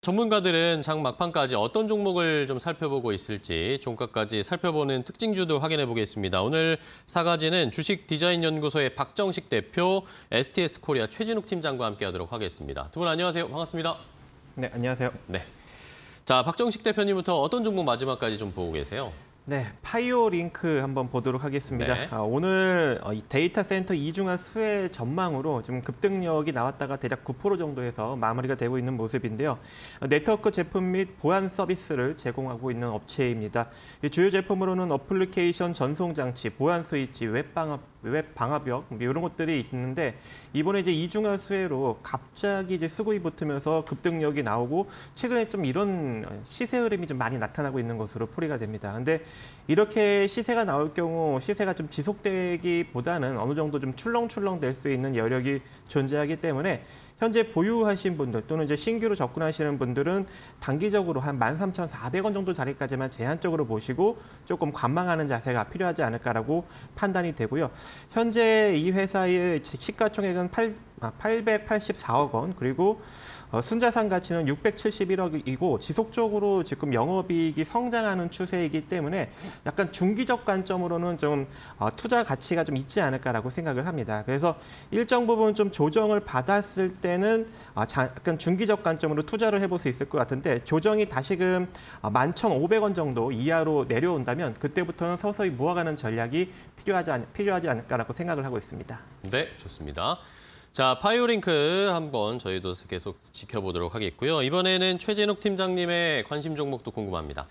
전문가들은 장 막판까지 어떤 종목을 좀 살펴보고 있을지 종가까지 살펴보는 특징주도 확인해 보겠습니다. 오늘 4가지는 주식디자인연구소의 박정식 대표, STS코리아 최진욱 팀장과 함께하도록 하겠습니다. 두 분 안녕하세요. 반갑습니다. 네, 안녕하세요. 네. 자, 박정식 대표님부터 어떤 종목 마지막까지 좀 보고 계세요? 네, 파이오링크 한번 보도록 하겠습니다. 네. 오늘 데이터 센터 이중한 수혜 전망으로 좀 급등력이 나왔다가 대략 9% 정도에서 마무리가 되고 있는 모습인데요. 네트워크 제품 및 보안 서비스를 제공하고 있는 업체입니다. 주요 제품으로는 어플리케이션 전송 장치, 보안 스위치, 웹 방화벽 이런 것들이 있는데 이번에 이제 이중한 수혜로 갑자기 이제 수급이 붙으면서 급등력이 나오고 최근에 좀 이런 시세 흐름이 좀 많이 나타나고 있는 것으로 풀이가 됩니다. 근데 이렇게 시세가 나올 경우 시세가 좀 지속되기보다는 어느 정도 좀 출렁출렁 될 수 있는 여력이 존재하기 때문에 현재 보유하신 분들 또는 이제 신규로 접근하시는 분들은 단기적으로 한 13,400원 정도 자리까지만 제한적으로 보시고 조금 관망하는 자세가 필요하지 않을까라고 판단이 되고요. 현재 이 회사의 시가총액은 884억 원, 그리고 순자산 가치는 671억이고 지속적으로 지금 영업이익이 성장하는 추세이기 때문에 약간 중기적 관점으로는 좀 투자 가치가 좀 있지 않을까라고 생각을 합니다. 그래서 일정 부분 좀 조정을 받았을 때는 약간 중기적 관점으로 투자를 해볼 수 있을 것 같은데 조정이 다시금 11,500원 정도 이하로 내려온다면 그때부터는 서서히 모아가는 전략이 필요하지 않을까라고 생각을 하고 있습니다. 네, 좋습니다. 자, 파이오링크 한번 저희도 계속 지켜보도록 하겠고요. 이번에는 최진욱 팀장님의 관심 종목도 궁금합니다.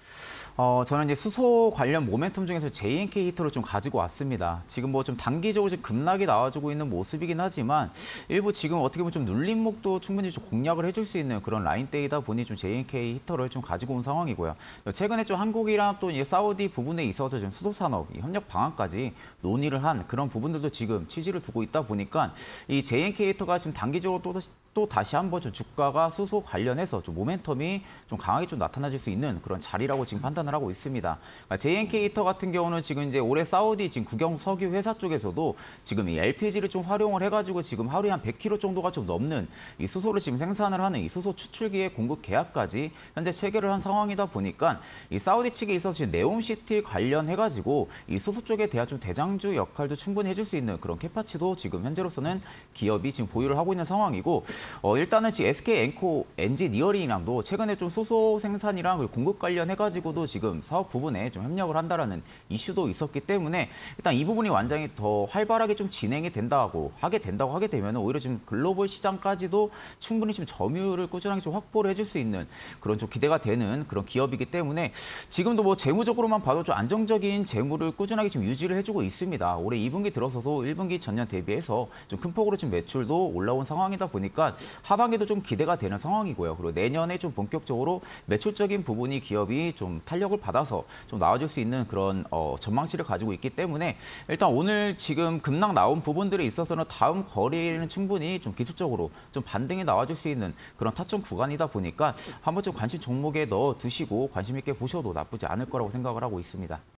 저는 이제 수소 관련 모멘텀 중에서 JNK 히터를 좀 가지고 왔습니다. 지금 뭐 좀 단기적으로 좀 급락이 나와주고 있는 모습이긴 하지만 일부 지금 어떻게 보면 좀 눌림목도 충분히 좀 공략을 해줄 수 있는 그런 라인대이다 보니 좀 JNK 히터를 좀 가지고 온 상황이고요. 최근에 좀 한국이랑 또 이제 사우디 부분에 있어서 좀 수소 산업 협력 방안까지 논의를 한 그런 부분들도 지금 취지를 두고 있다 보니까 이 JNK 히터가 지금 단기적으로 또 다시 한번 좀 주가가 수소 관련해서 좀 모멘텀이 좀 강하게 좀 나타나질 수 있는 그런 자리라고 지금 판단을 하고 있습니다. 그러니까 JNK 히터 같은 경우는 지금 이제 올해 사우디 지금 국영 석유 회사 쪽에서도 지금 이 LPG를 좀 활용을 해가지고 지금 하루에 한 100kg 정도가 좀 넘는 이 수소를 지금 생산을 하는 이 수소 추출기의 공급 계약까지 현재 체결을 한 상황이다 보니까 이 사우디 측에 있어서 지금 네옴시티 관련해가지고 이 수소 쪽에 대한 좀 대장주 역할도 충분히 해줄 수 있는 그런 캐파치도 지금 현재로서는 기업이 지금 보유를 하고 있는 상황이고 일단은 지금 SK 엔코 엔지니어링이랑도 최근에 좀 수소 생산이랑 그리고 공급 관련해가지고도 지금 사업 부분에 좀 협력을 한다라는 이슈도 있었기 때문에 일단 이 부분이 완전히 더 활발하게 좀 진행이 하게 되면 오히려 지금 글로벌 시장까지도 충분히 지금 점유율을 꾸준하게 좀 확보를 해줄 수 있는 그런 좀 기대가 되는 그런 기업이기 때문에 지금도 뭐 재무적으로만 봐도 좀 안정적인 재무를 꾸준하게 좀 유지를 해주고 있습니다. 올해 2분기 들어서도 1분기 전년 대비해서 좀 큰 폭으로 좀 매출도 올라온 상황이다 보니까 하반기도 좀 기대가 되는 상황이고요. 그리고 내년에 좀 본격적으로 매출적인 부분이 기업이 좀 탄력을 받아서 좀 나아질 수 있는 그런 전망치를 가지고 있기 때문에 일단 오늘 지금 급락 나온 부분들에 있어서는 다음 거래일은 충분히 좀 기술적으로 좀 반등이 나와줄 수 있는 그런 타점 구간이다 보니까 한번 좀 관심 종목에 넣어 두시고 관심 있게 보셔도 나쁘지 않을 거라고 생각을 하고 있습니다.